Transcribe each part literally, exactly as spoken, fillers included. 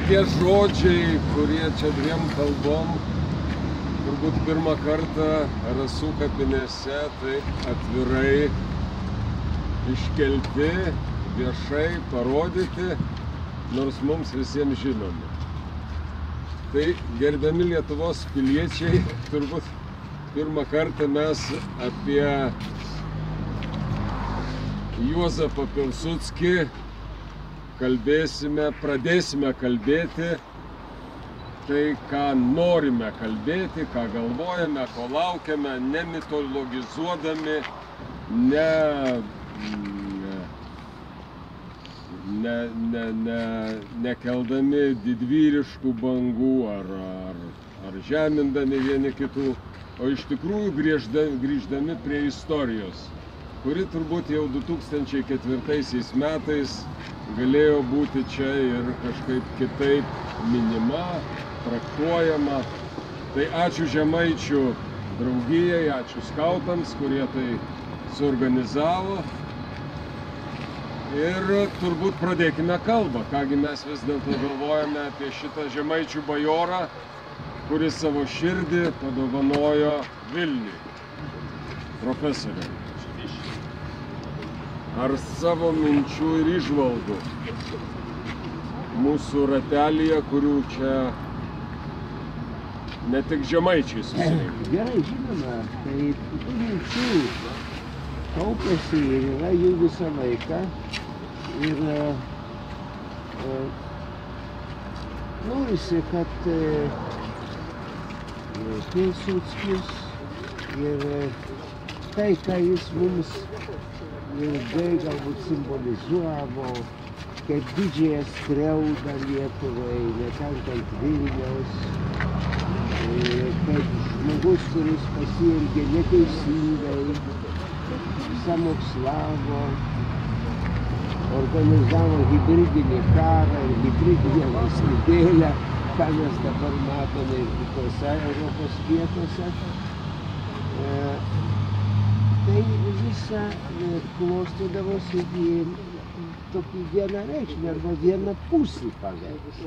tie žodžiai, kurie čia dviem kalbom, turbūt pirmą kartą Rasų kapinėse taip atvirai iškelti, viešai parodyti, nors mums visiems žinomi. Tai gerbiami Lietuvos piliečiai, turbūt pirmą kartą mes apie Juozapą Pilsudskį kalbėsime, pradėsime kalbėti tai, ką norime kalbėti, ką galvojame, ko laukiame, nemitologizuodami, ne, ne, ne, ne, nekeldami didvyriškų bangų ar, ar, ar žemindami vieni kitų, o iš tikrųjų grįždami, grįždami prie istorijos, kuri turbūt jau du tūkstančiai ketvirtaisiais metais galėjo būti čia ir kažkaip kitaip minima, traktuojama. Tai ačiū Žemaičių draugijai, ačiū skautams, kurie tai suorganizavo. Ir turbūt pradėkime kalbą, kągi mes vis dėlto galvojame apie šitą žemaičių bajorą, kuris savo širdį padovanojo Vilniui. Profesorė, ar savo minčių ir įžvalgų mūsų ratelyje, kurių čia ne tik žemaičiai susirinko? Gerai, žinoma, tai tų minčių kaupėsi ir yra jų visą laiką. Ir e, norisi, kad e, Pilsudskis ir tai, ką jis mums ilgai galbūt simbolizavo, kaip didžiąją skriaudą Lietuvai, netenkant Vilniaus, kaip žmogus, kuris pasielgė neteisingai, samokslavo, organizavo hibridinį karą ir hibridinę valstybėlę, ką mes dabar matome ir kitose Europos vietose. Tai visa klostydavosi į tokį vienareikšmį arba vieną pusį paveikti.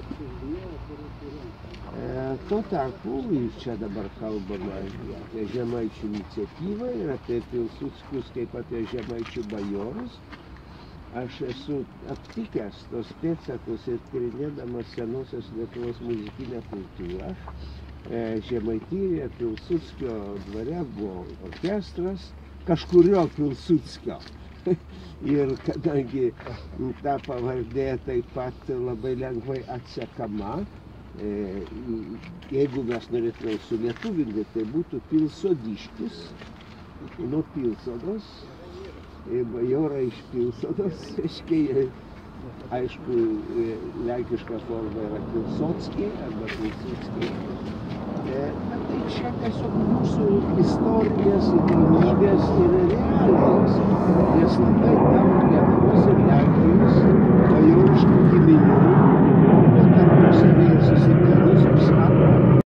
Tuo tarpu, čia dabar kalbama apie žemaičių iniciatyvą ir apie Pilsudskius kaip apie žemaičių bajorus. Aš esu aptikęs tos pėdsakus ir tyrinėdamas senosios Lietuvos muzikinę kultūrą. Žemaitijoje Pilsudskio dvare buvo orkestras, kažkurio Pilsudskio. Ir kadangi ta pavardė taip pat labai lengvai atsekama, jeigu mes norėtume sulietuvinti, tai būtų Pilsodiškis, nuo Pilsodos, bajorai iš Pilsodos, aišku, lenkiška forma yra Pilsodskiai arba Pilsudskiai. Bet tai čia tiesiog mūsų istorinės įdomybės ir realijos, nes labai daug Lietuvos ir Lenkijos bajoriškų giminių buvo tarpusavyje susipynusios